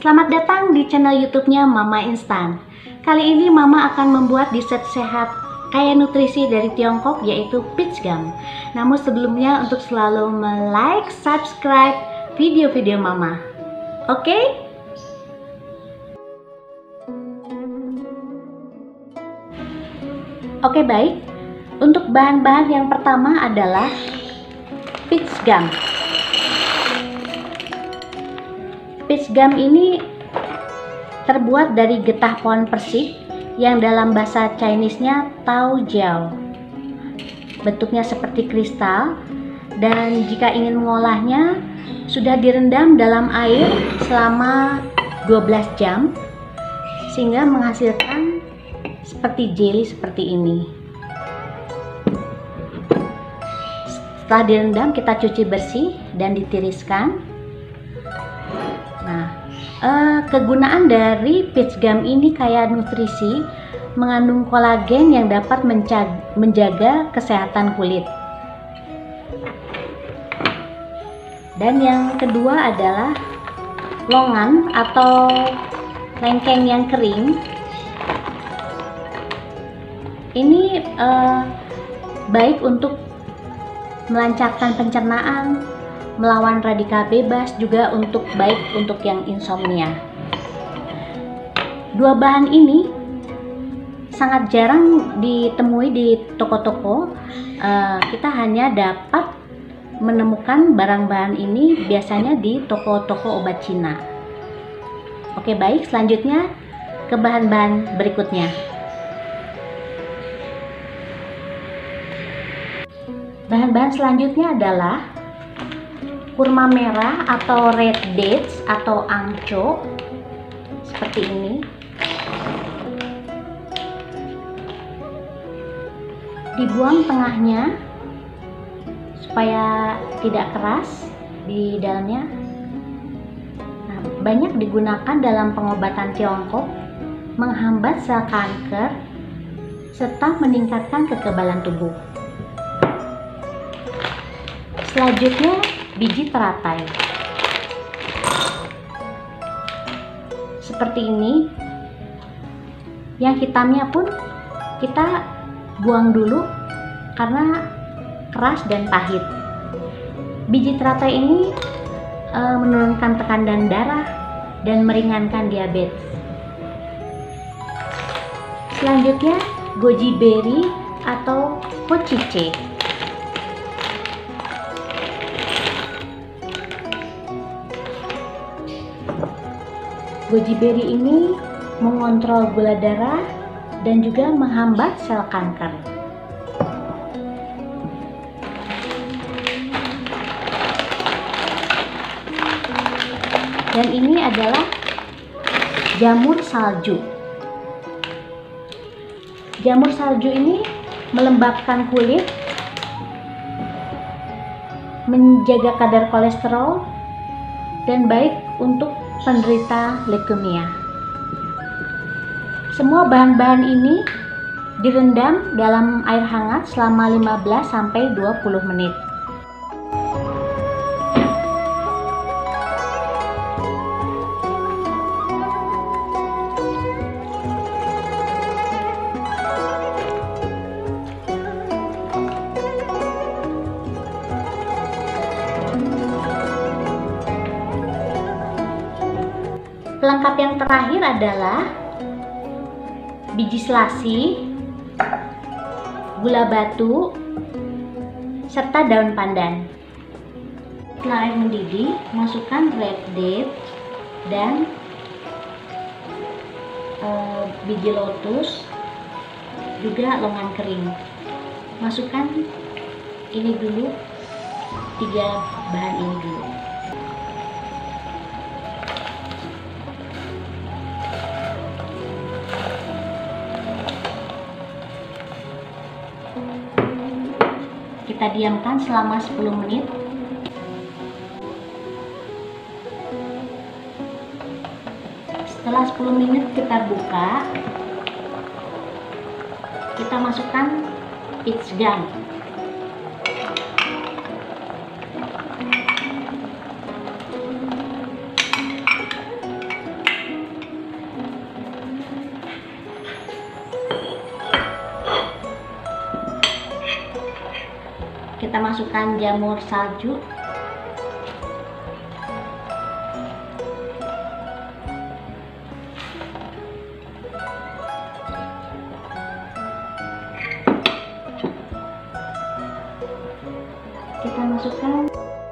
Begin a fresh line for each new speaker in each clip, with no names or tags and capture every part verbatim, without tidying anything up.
Selamat datang di channel YouTube-nya Mama Instan. Kali ini Mama akan membuat dessert sehat kaya nutrisi dari Tiongkok, yaitu peach gum. Namun sebelumnya, untuk selalu like, subscribe video-video Mama. Oke? Okay? Oke, okay, baik. Untuk bahan-bahan yang pertama adalah peach gum. Peach gum ini terbuat dari getah pohon persik yang dalam bahasa Chinese-nya tao jiao. Bentuknya seperti kristal, dan jika ingin mengolahnya sudah direndam dalam air selama dua belas jam sehingga menghasilkan seperti jelly seperti ini. Setelah direndam, kita cuci bersih dan ditiriskan. Nah, eh, kegunaan dari peach gum ini kaya nutrisi, mengandung kolagen yang dapat menjaga kesehatan kulit. Dan yang kedua adalah longan atau lengkeng yang kering. Ini eh, baik untuk melancarkan pencernaan, melawan radikal bebas, juga untuk baik untuk yang insomnia. Dua bahan ini sangat jarang ditemui di toko-toko. Uh, kita hanya dapat menemukan barang-bahan ini biasanya di toko-toko obat Cina. Oke, baik, selanjutnya ke bahan-bahan berikutnya. Bahan-bahan selanjutnya adalah kurma merah atau red dates atau angco seperti ini. Dibuang tengahnya supaya tidak keras di dalamnya. Nah, banyak digunakan dalam pengobatan Tiongkok, menghambat sel kanker serta meningkatkan kekebalan tubuh. Selanjutnya, biji teratai seperti ini. Yang hitamnya pun kita buang dulu karena keras dan pahit. Biji teratai ini e, menurunkan tekanan darah dan meringankan diabetes. Selanjutnya, goji berry atau hojiche. Goji berry ini mengontrol gula darah dan juga menghambat sel kanker. Dan ini adalah jamur salju. Jamur salju ini melembabkan kulit, menjaga kadar kolesterol, dan baik untuk penderita leukemia. Semua bahan-bahan ini direndam dalam air hangat selama lima belas sampai dua puluh menit. Pelengkap yang terakhir adalah biji selasi, gula batu, serta daun pandan. Setelah air mendidih, masukkan red date dan e, biji lotus, juga longan kering. Masukkan ini dulu, tiga bahan ini dulu. Kita diamkan selama sepuluh menit. Setelah sepuluh menit kita buka. Kita masukkan peach gum. kita masukkan jamur salju. Kita masukkan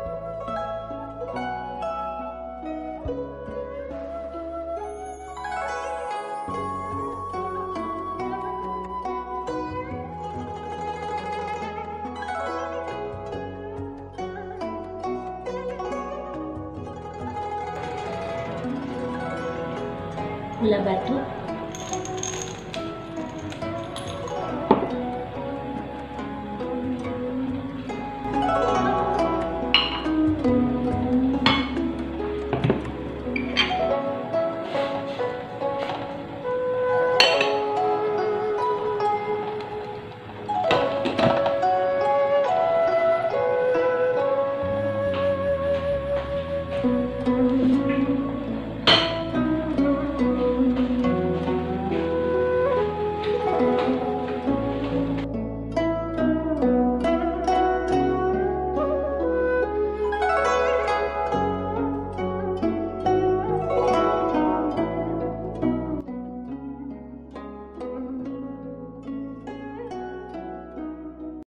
gula batu,